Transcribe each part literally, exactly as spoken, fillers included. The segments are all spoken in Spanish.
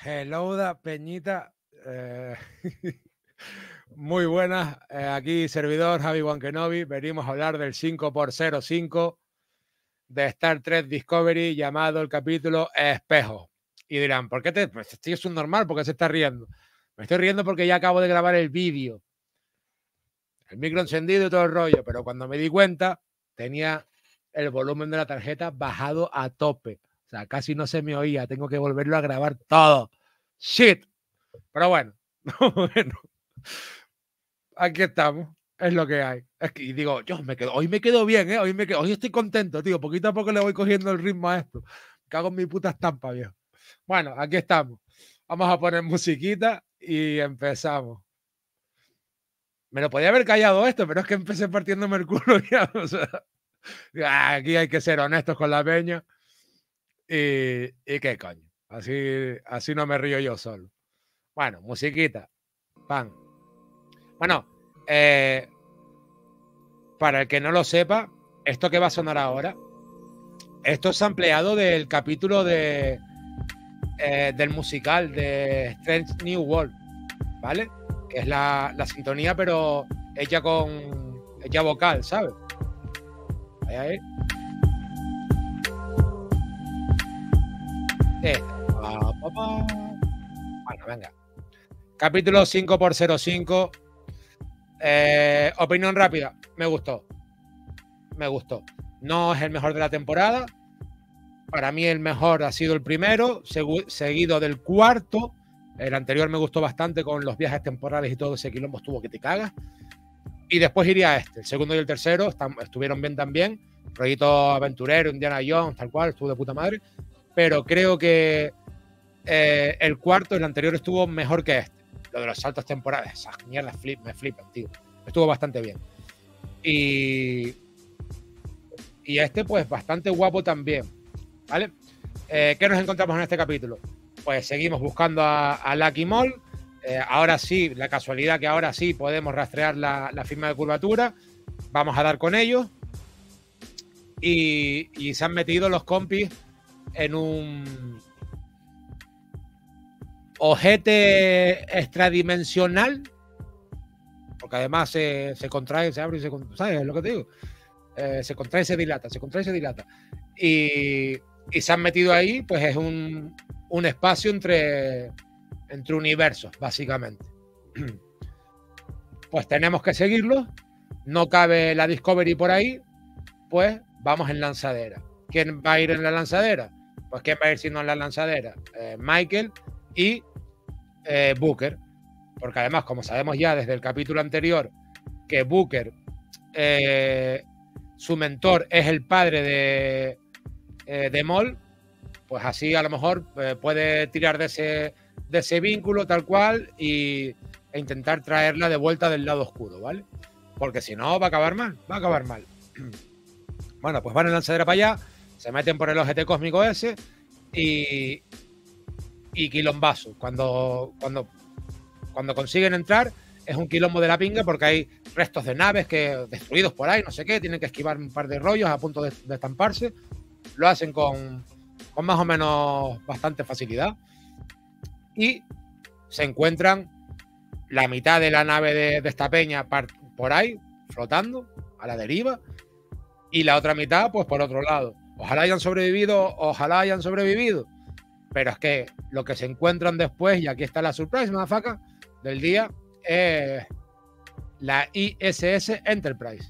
Hello, da Peñita. Eh, muy buenas. Eh, aquí, servidor Javi Wankenobi. Venimos a hablar del cinco por cero cinco de Star Trek Discovery, llamado el capítulo Espejo. Y dirán, ¿por qué te.? Pues esto es un normal, ¿por qué se está riendo? Me estoy riendo porque ya acabo de grabar el vídeo. El micro encendido y todo el rollo, pero cuando me di cuenta, tenía el volumen de la tarjeta bajado a tope. O sea, casi no se me oía. Tengo que volverlo a grabar todo. Shit. Pero bueno, bueno, aquí estamos. Es lo que hay. Es que, y digo, yo me quedo, hoy me quedo bien, ¿eh? Hoy, me quedo, hoy estoy contento, tío. Poquito a poco le voy cogiendo el ritmo a esto. Me cago en mi puta estampa, viejo. Bueno, aquí estamos. Vamos a poner musiquita y empezamos. Me lo podía haber callado esto, pero es que empecé partiéndome el culo ya. O sea, aquí hay que ser honestos con la peña. Y, y qué coño. Así, así no me río yo solo. Bueno, musiquita. Pan. Bueno, eh, para el que no lo sepa, esto que va a sonar ahora, esto es ampliado del capítulo de, eh, del musical de Strange New World, ¿vale? Que es la, la sintonía, pero hecha con hecha vocal, ¿sabes? Ahí, ahí. Esta. Bueno, venga. Capítulo cinco por cero cinco. Eh, opinión rápida. Me gustó. Me gustó. No es el mejor de la temporada. Para mí el mejor ha sido el primero, seguido del cuarto. El anterior me gustó bastante con los viajes temporales y todo ese quilombo estuvo que te cagas. Y después iría a este. El segundo y el tercero están, estuvieron bien también. Rollito aventurero, Indiana Jones, tal cual, estuvo de puta madre. Pero creo que eh, el cuarto, el anterior, estuvo mejor que este. Lo de los saltos temporales, esas mierdas flip, me flipan, tío. Estuvo bastante bien. Y, y este, pues, bastante guapo también. ¿Vale? Eh, ¿Qué nos encontramos en este capítulo? Pues seguimos buscando a, a Lucky Moll. Eh, ahora sí, la casualidad que ahora sí podemos rastrear la, la firma de curvatura. Vamos a dar con ellos. Y, y se han metido los compis en un ojete extradimensional. Porque además se, se contrae, se abre y se contrae. ¿Sabes lo que te digo? Eh, se contrae y se dilata, se contrae y se dilata. Y, y se han metido ahí, pues es un, un espacio entre, entre universos, básicamente. Pues tenemos que seguirlo. No cabe la Discovery por ahí, pues vamos en lanzadera. ¿Quién va a ir en la lanzadera? Pues ¿quién va a ir si no en la lanzadera? Eh, Michael y eh, Booker. Porque además, como sabemos ya desde el capítulo anterior, que Booker, eh, su mentor es el padre de, eh, de Moll, pues así a lo mejor eh, puede tirar de ese, de ese vínculo tal cual y, e intentar traerla de vuelta del lado oscuro, ¿vale? Porque si no va a acabar mal, va a acabar mal. Bueno, pues van en lanzadera para allá, se meten por el ojete cósmico ese y, y quilombazo. Cuando, cuando, cuando consiguen entrar es un quilombo de la pinga porque hay restos de naves que destruidos por ahí, no sé qué, tienen que esquivar un par de rollos a punto de, de estamparse. Lo hacen con, con más o menos bastante facilidad. Y se encuentran la mitad de la nave de, de esta peña por ahí, flotando, a la deriva, y la otra mitad, pues por otro lado. Ojalá hayan sobrevivido, ojalá hayan sobrevivido. Pero es que lo que se encuentran después, y aquí está la surprise, motherfucker, del día, es la I S S Enterprise.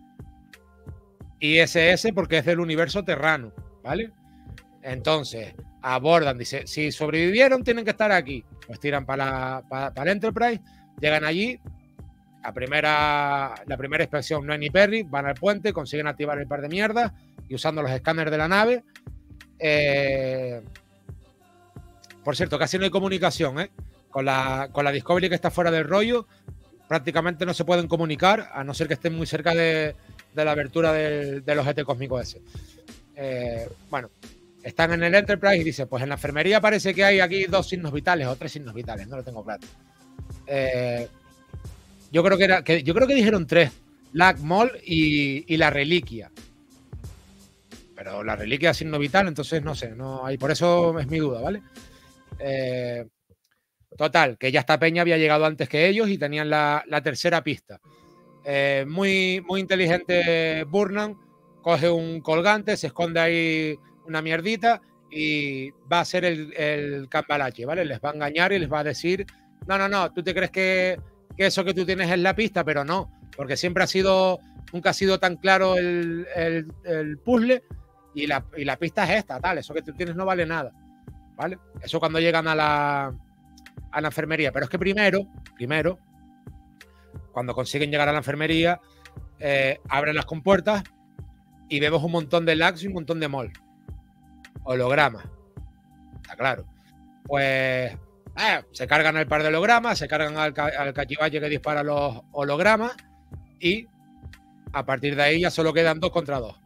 I S S porque es del universo terrano, ¿vale? Entonces, abordan, dice, si sobrevivieron tienen que estar aquí. Pues tiran para la, para, para el Enterprise, llegan allí, la primera, la primera inspección no hay ni Perry, van al puente, consiguen activar el par de mierdas y usando los escáneres de la nave. Eh, por cierto, casi no hay comunicación, ¿eh? Con la, con la Discovery que está fuera del rollo, prácticamente no se pueden comunicar, a no ser que estén muy cerca de, de la abertura del, del ojete cósmico ese. Eh, bueno, están en el Enterprise y dice, pues en la enfermería parece que hay aquí dos signos vitales o tres signos vitales, no lo tengo claro. Eh, yo creo que era, que yo creo que dijeron tres, Lack, Moll y, y la reliquia. Pero la reliquia es signo vital, entonces no sé, no hay, por eso es mi duda, ¿vale? Eh, total, que ya esta peña había llegado antes que ellos y tenían la, la tercera pista. Eh, muy, muy inteligente Burnham, coge un colgante, se esconde ahí una mierdita y va a ser el, el cambalache, ¿vale? Les va a engañar y les va a decir, no, no, no, tú te crees que, que eso que tú tienes es la pista, pero no, porque siempre ha sido, nunca ha sido tan claro el, el, el puzzle y la, y la pista es esta, tal, eso que tú tienes no vale nada, ¿vale? Eso cuando llegan a la, a la enfermería, pero es que primero, primero, cuando consiguen llegar a la enfermería, eh, abren las compuertas y vemos un montón de lags y un montón de mol. Hologramas. Está claro. Pues eh, se cargan el par de hologramas, se cargan al, al cachivache que dispara los hologramas y a partir de ahí ya solo quedan dos contra dos.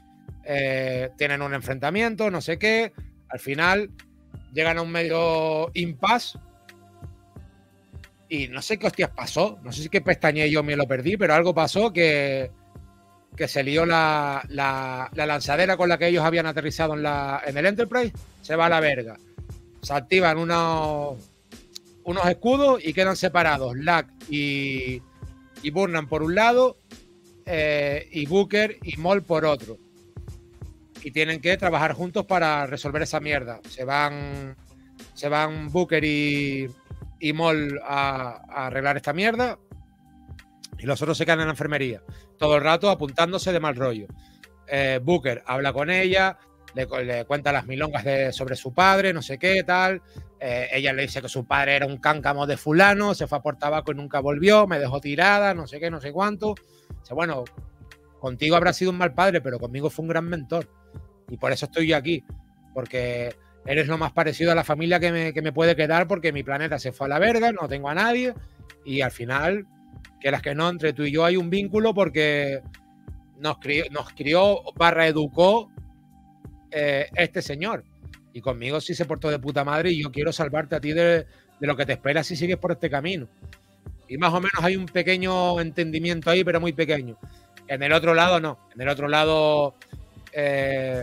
Eh, tienen un enfrentamiento, no sé qué. Al final llegan a un medio impasse. Y no sé qué hostias pasó, no sé si que pestañeé yo me lo perdí, pero algo pasó que, que se lió la, la, la lanzadera con la que ellos habían aterrizado en, la, en el Enterprise, se va a la verga. Se activan unos, unos escudos y quedan separados Lack y, y Burnham por un lado eh, y Booker y Maul por otro. Y tienen que trabajar juntos para resolver esa mierda. Se van, se van Booker y... y Maul a, a arreglar esta mierda y los otros se quedan en la enfermería todo el rato apuntándose de mal rollo. eh, Booker habla con ella, le, le cuenta las milongas de, sobre su padre, no sé qué, tal. eh, ella le dice que su padre era un cáncamo de fulano, se fue a por tabaco y nunca volvió, me dejó tirada, no sé qué, no sé cuánto. Dice, bueno, contigo habrá sido un mal padre, pero conmigo fue un gran mentor y por eso estoy yo aquí, porque eres lo más parecido a la familia que me, que me puede quedar, porque mi planeta se fue a la verga, no tengo a nadie y al final, quieras que no, entre tú y yo hay un vínculo porque nos crió, nos crió barra educó eh, este señor y conmigo sí se portó de puta madre y yo quiero salvarte a ti de, de lo que te espera si sigues por este camino. Y más o menos hay un pequeño entendimiento ahí, pero muy pequeño. En el otro lado no, en el otro lado eh,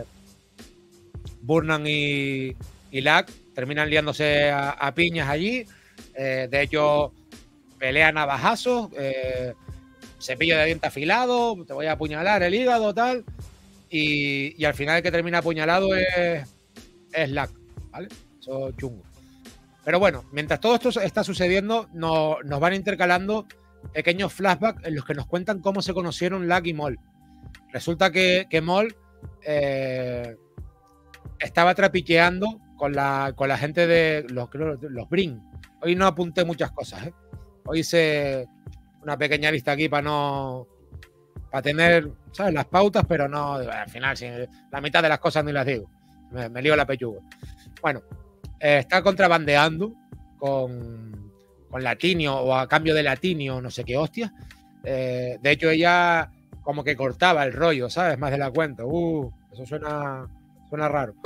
Burnham y, y Lack terminan liándose a, a piñas allí. Eh, de hecho, pelean a bajazos, eh, cepillo de diente afilado, te voy a apuñalar el hígado, tal. Y, y al final el que termina apuñalado es, es Lack, ¿vale? Eso es chungo. Pero bueno, mientras todo esto está sucediendo, no, nos van intercalando pequeños flashbacks en los que nos cuentan cómo se conocieron Lack y Maul. Resulta que, que Maul... Eh, estaba trapicheando con la, con la gente de los, los Brin. Hoy no apunté muchas cosas, ¿eh? Hoy hice una pequeña lista aquí para no para tener, ¿sabes?, las pautas, pero no, al final, si la mitad de las cosas ni las digo. Me, me lío la pechuga. Bueno, eh, está contrabandeando con, con latinio o a cambio de latinio, no sé qué hostia. Eh, de hecho, ella como que cortaba el rollo, ¿sabes? Más de la cuenta. Uh, eso suena... Suena raro.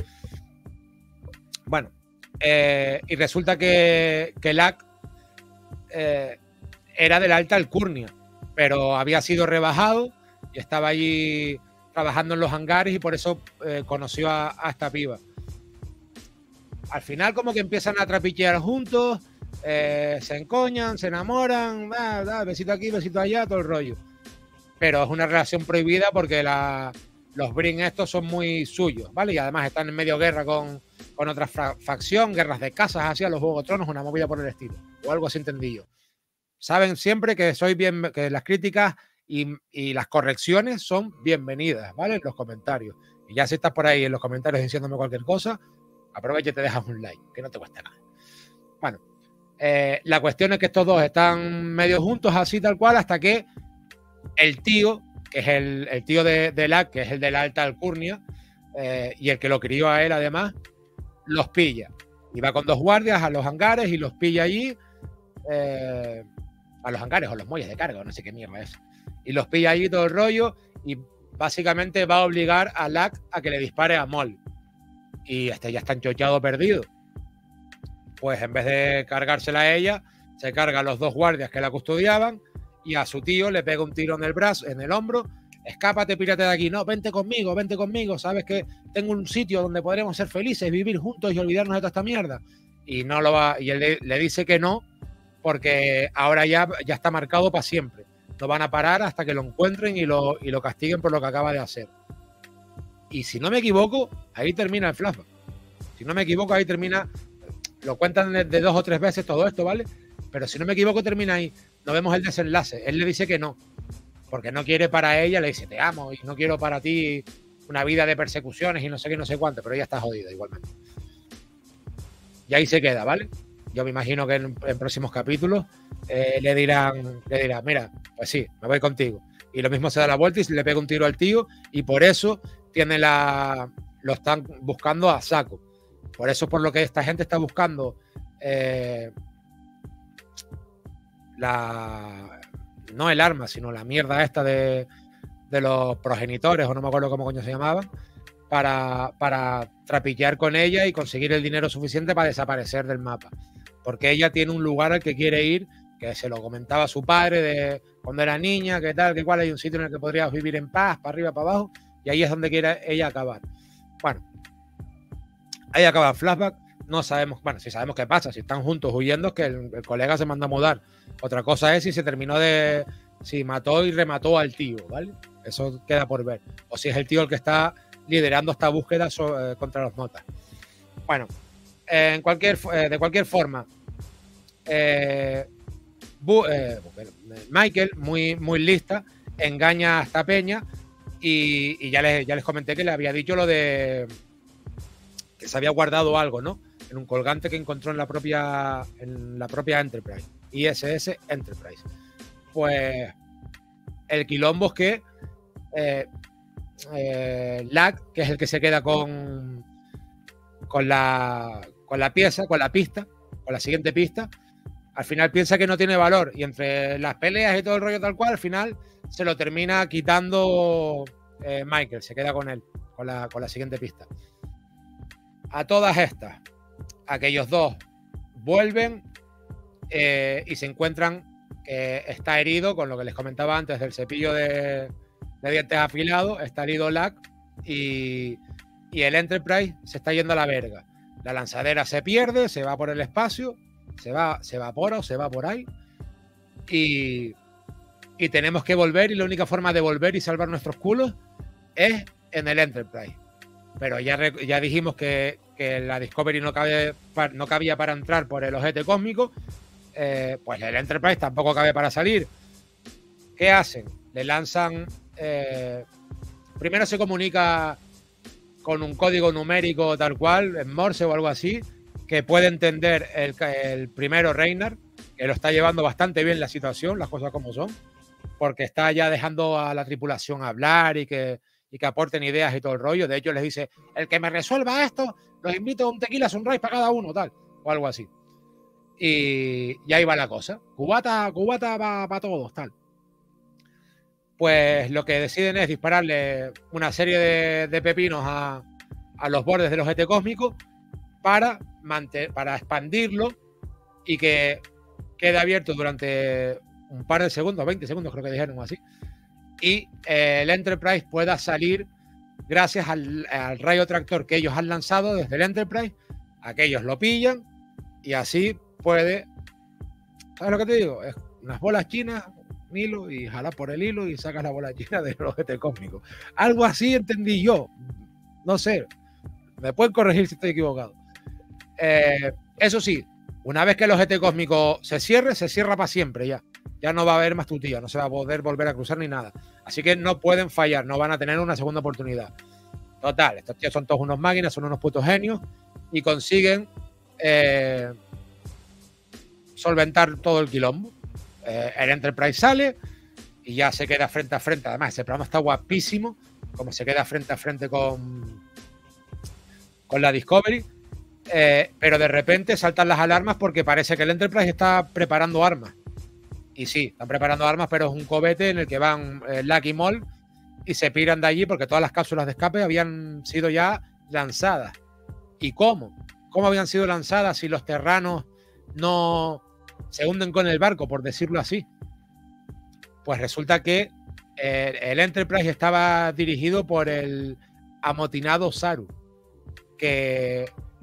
Bueno, eh, y resulta que, que Lack eh, era de la alta alcurnia, pero había sido rebajado y estaba allí trabajando en los hangares y por eso eh, conoció a, a esta piba. Al final como que empiezan a trapichear juntos, eh, se encoñan, se enamoran, da, da, besito aquí, besito allá, todo el rollo. Pero es una relación prohibida porque la... los Brin estos son muy suyos, ¿vale? Y además están en medio guerra con, con otra facción, guerras de casas, así a los Juegos de Tronos, una movida por el estilo, o algo así entendillo. Saben siempre que soy bien, que las críticas y, y las correcciones son bienvenidas, ¿vale? En los comentarios. Y ya si estás por ahí en los comentarios diciéndome cualquier cosa, aprovecha y te dejas un like, que no te cuesta nada. Bueno, eh, la cuestión es que estos dos están medio juntos, así tal cual, hasta que el tío, que es el, el tío de, de Lack, que es el de la alta alcurnia, eh, y el que lo crió a él además, los pilla. Y va con dos guardias a los hangares y los pilla allí, eh, a los hangares o los muelles de carga, no sé qué mierda es. Y los pilla allí todo el rollo y básicamente va a obligar a Lack a que le dispare a Maul. Y este ya está enchochado, perdido. Pues en vez de cargársela a ella, se carga a los dos guardias que la custodiaban y a su tío le pega un tiro en el brazo, en el hombro. Escápate, pírate de aquí. No, vente conmigo, vente conmigo. Sabes que tengo un sitio donde podremos ser felices, vivir juntos y olvidarnos de toda esta mierda. y no lo va, y él le, le dice que no, porque ahora ya, ya está marcado para siempre. No van a parar hasta que lo encuentren y lo, y lo castiguen por lo que acaba de hacer. Y si no me equivoco, ahí termina el flashback. Si no me equivoco, ahí termina. Lo cuentan de, de dos o tres veces todo esto, ¿vale? Pero si no me equivoco, termina ahí. No vemos el desenlace. Él le dice que no, porque no quiere para ella, le dice te amo y no quiero para ti una vida de persecuciones y no sé qué, no sé cuánto, pero ella está jodida igualmente. Y ahí se queda, ¿vale? Yo me imagino que en, en próximos capítulos eh, le dirán, le dirán, mira, pues sí, me voy contigo. Y lo mismo se da la vuelta y le pega un tiro al tío y por eso tiene la, lo están buscando a saco. Por eso es por lo que esta gente está buscando eh, la, no el arma, sino la mierda esta de, de los progenitores, o no me acuerdo cómo coño se llamaban, para, para trapillear con ella y conseguir el dinero suficiente para desaparecer del mapa. Porque ella tiene un lugar al que quiere ir, que se lo comentaba a su padre de cuando era niña, que tal, que cual, hay un sitio en el que podrías vivir en paz, para arriba, para abajo, y ahí es donde quiere ella acabar. Bueno, ahí acaba el flashback. No sabemos, bueno, si sabemos qué pasa, si están juntos huyendo, es que el, el colega se manda a mudar. Otra cosa es si se terminó de, si mató y remató al tío, ¿vale? Eso queda por ver. O si es el tío el que está liderando esta búsqueda so, eh, contra los notas. Bueno, eh, en cualquier, eh, de cualquier forma, eh, Bu, eh, Michael, muy, muy lista, engaña a esta peña y, y ya, les, ya les comenté que le había dicho lo de que se había guardado algo, ¿no? En un colgante que encontró en la propia, en la propia Enterprise, I S S Enterprise. Pues el quilombo es que eh, eh, Lack, que es el que se queda con, con, la, con la pieza, con la pista, con la siguiente pista, al final piensa que no tiene valor y entre las peleas y todo el rollo tal cual, al final se lo termina quitando eh, Michael, se queda con él, con la, con la siguiente pista. A todas estas, aquellos dos vuelven eh, y se encuentran que está herido, con lo que les comentaba antes del cepillo de, de dientes afilado, está herido Lack y, y el Enterprise se está yendo a la verga. La lanzadera se pierde, se va por el espacio, se va, se evapora o se va por ahí y, y tenemos que volver y la única forma de volver y salvar nuestros culos es en el Enterprise. Pero ya, ya dijimos que, que la Discovery no, cabe, no cabía para entrar por el ojete cósmico, eh, pues el Enterprise tampoco cabe para salir. ¿Qué hacen? Le lanzan... Eh, primero se comunica con un código numérico tal cual, en Morse o algo así, que puede entender el, el primero Reiner, que lo está llevando bastante bien la situación, las cosas como son, porque está ya dejando a la tripulación hablar y que... y que aporten ideas y todo el rollo. De hecho, les dice, el que me resuelva esto, los invito a un tequila sunrise para cada uno, tal, o algo así. Y, y ahí va la cosa. Cubata, cubata para pa todos, tal. Pues lo que deciden es dispararle una serie de, de pepinos a, a los bordes del ojete cósmico para, para expandirlo y que quede abierto durante un par de segundos, veinte segundos creo que dijeron así, y eh, el Enterprise pueda salir gracias al, al rayo tractor que ellos han lanzado desde el Enterprise, aquellos lo pillan y así puede, ¿sabes lo que te digo? Es unas bolas chinas, un hilo y jalas por el hilo y sacas la bola china del ojete cósmico. Algo así entendí yo, no sé, me pueden corregir si estoy equivocado. Eh, eso sí, una vez que el ojete cósmico se cierre, se cierra para siempre ya. Ya no va a haber más tutía, no se va a poder volver a cruzar ni nada. Así que no pueden fallar, no van a tener una segunda oportunidad. Total, estos tíos son todos unos máquinas, son unos putos genios y consiguen eh, solventar todo el quilombo. Eh, el Enterprise sale y ya se queda frente a frente. Además, ese programa está guapísimo, como se queda frente a frente con, con la Discovery. Eh, pero de repente saltan las alarmas porque parece que el Enterprise está preparando armas. Y sí, están preparando armas, pero es un cohete en el que van eh, Lack y Mol y se piran de allí porque todas las cápsulas de escape habían sido ya lanzadas. ¿Y cómo? ¿Cómo habían sido lanzadas si los terranos no se hunden con el barco, por decirlo así? Pues resulta que eh, el Enterprise estaba dirigido por el amotinado Saru, que,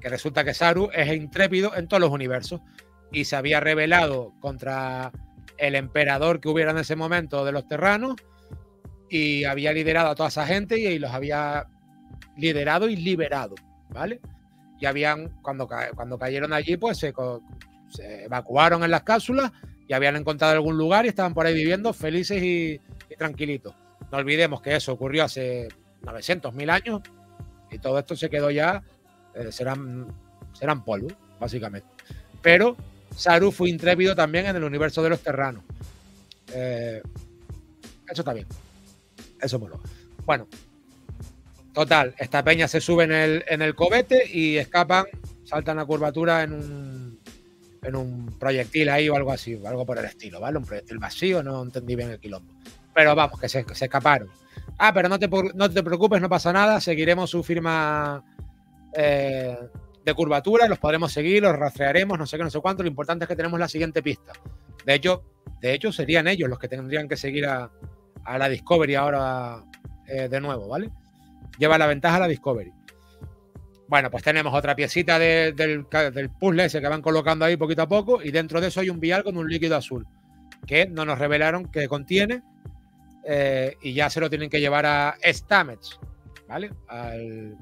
que resulta que Saru es intrépido en todos los universos y se había rebelado contra el emperador que hubiera en ese momento de los Terranos y había liderado a toda esa gente y, y los había liderado y liberado, ¿vale? Y habían, cuando, cuando cayeron allí, pues se, se evacuaron en las cápsulas y habían encontrado algún lugar y estaban por ahí viviendo felices y, y tranquilitos. No olvidemos que eso ocurrió hace novecientos mil años y todo esto se quedó ya, eh, serán, serán polvo, básicamente. Pero Saru fue intrépido también en el universo de los Terranos. Eh, eso está bien. Eso moló. Bueno, total, esta peña se sube en el, en el cobete y escapan, saltan la curvatura en un, en un proyectil ahí o algo así, algo por el estilo, ¿vale? Un proyectil vacío, no entendí bien el quilombo. Pero vamos, que se, que se escaparon. Ah, pero no te, no te preocupes, no pasa nada, seguiremos su firma eh, de curvatura, los podremos seguir, los rastrearemos, no sé qué, no sé cuánto. Lo importante es que tenemos la siguiente pista. De hecho, de hecho serían ellos los que tendrían que seguir a, a la Discovery ahora eh, de nuevo, ¿vale? Lleva la ventaja a la Discovery. Bueno, pues tenemos otra piecita de, del, del puzzle ese que van colocando ahí poquito a poco y dentro de eso hay un vial con un líquido azul que no nos revelaron qué contiene eh, y ya se lo tienen que llevar a Stamets, ¿vale? Al,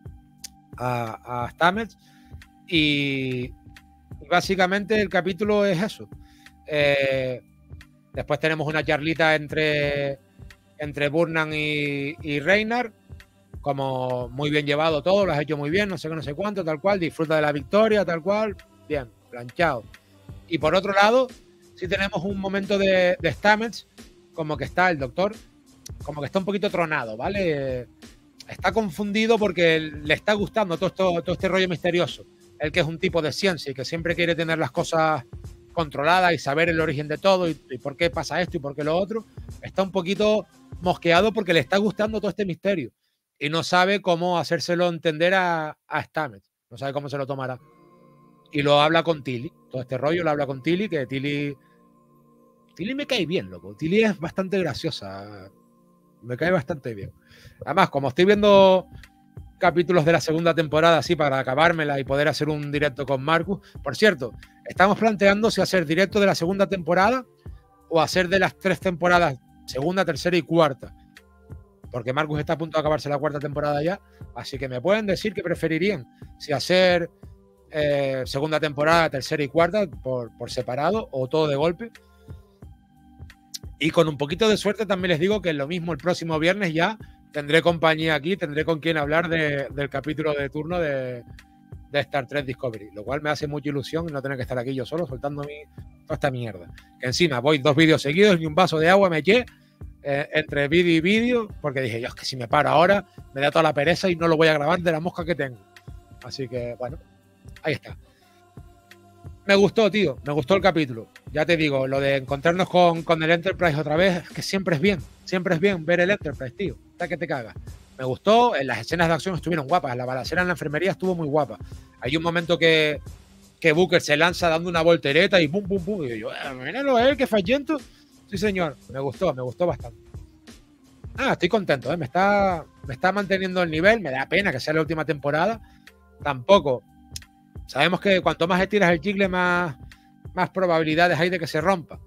a, a Stamets y básicamente el capítulo es eso. Eh, después tenemos una charlita entre, entre Burnham y, y Reinhard, como muy bien llevado todo, lo has hecho muy bien, no sé qué, no sé cuánto, tal cual, disfruta de la victoria, tal cual, bien, planchado. Y por otro lado, sí tenemos un momento de, de Stamets, como que está el doctor, como que está un poquito tronado, ¿vale? Está confundido porque le está gustando todo, esto, todo este rollo misterioso. Él que es un tipo de ciencia y que siempre quiere tener las cosas controladas y saber el origen de todo y, y por qué pasa esto y por qué lo otro, está un poquito mosqueado porque le está gustando todo este misterio. Y no sabe cómo hacérselo entender a, a Stamets. No sabe cómo se lo tomará. Y lo habla con Tilly. Todo este rollo lo habla con Tilly, que Tilly... Tilly me cae bien, loco. Tilly es bastante graciosa. Me cae bastante bien. Además, como estoy viendo capítulos de la segunda temporada así para acabármela y poder hacer un directo con Marcus. Por cierto, estamos planteando si hacer directo de la segunda temporada o hacer de las tres temporadas, segunda, tercera y cuarta. Porque Marcus está a punto de acabarse la cuarta temporada ya, así que me pueden decir qué preferirían, si hacer eh, segunda temporada, tercera y cuarta por, por separado o todo de golpe. Y con un poquito de suerte también les digo que lo mismo el próximo viernes ya tendré compañía aquí, tendré con quien hablar de, del capítulo de turno de, de Star Trek Discovery, lo cual me hace mucha ilusión no tener que estar aquí yo solo soltando mi, toda esta mierda. Que encima voy dos vídeos seguidos y un vaso de agua me eché Eh, entre vídeo y vídeo, porque dije yo, es que si me paro ahora me da toda la pereza y no lo voy a grabar de la mosca que tengo. Así que, bueno, ahí está. Me gustó, tío, me gustó el capítulo. Ya te digo, lo de encontrarnos con, con el Enterprise otra vez, es que siempre es bien, siempre es bien ver el Enterprise, tío. Está que te cagas. Me gustó, las escenas de acción estuvieron guapas, la balacera en la enfermería estuvo muy guapa. Hay un momento que, que Booker se lanza dando una voltereta y pum, pum, pum, y yo, eh, míralo, eh, que fallento. Sí, señor, me gustó, me gustó bastante. Ah, estoy contento, ¿eh? me, está, me está manteniendo el nivel, me da pena que sea la última temporada. Tampoco. Sabemos que cuanto más estiras el chicle, más, más probabilidades hay de que se rompa.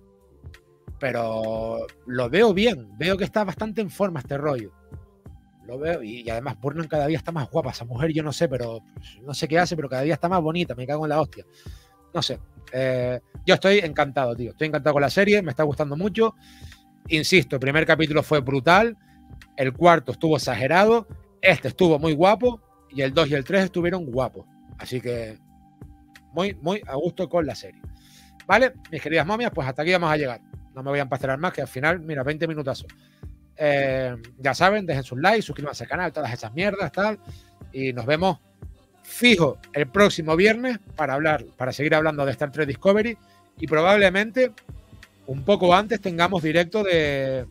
Pero lo veo bien, veo que está bastante en forma este rollo. Lo veo, y, y además Burnham cada día está más guapa. Esa mujer yo no sé, pero no sé qué hace, pero cada día está más bonita, me cago en la hostia. No sé. Eh, yo estoy encantado, tío. Estoy encantado con la serie, me está gustando mucho. Insisto, el primer capítulo fue brutal. El cuarto estuvo exagerado. Este estuvo muy guapo. Y el dos y el tres estuvieron guapos. Así que muy, muy a gusto con la serie. ¿Vale? Mis queridas momias, pues hasta aquí vamos a llegar. No me voy a empasterar más, que al final, mira, veinte minutazos. Eh, ya saben, dejen sus likes, suscríbanse al canal, todas esas mierdas, tal. Y nos vemos fijo el próximo viernes para hablar, para seguir hablando de Star Trek Discovery y probablemente un poco antes tengamos directo de,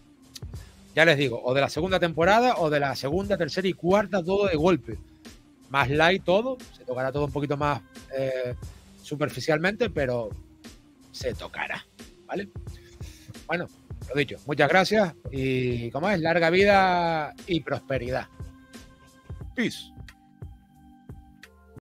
ya les digo, o de la segunda temporada o de la segunda, tercera y cuarta, todo de golpe. Más light todo, se tocará todo un poquito más eh, superficialmente, pero se tocará, ¿vale? Bueno, lo dicho, muchas gracias y como es, larga vida y prosperidad. Peace.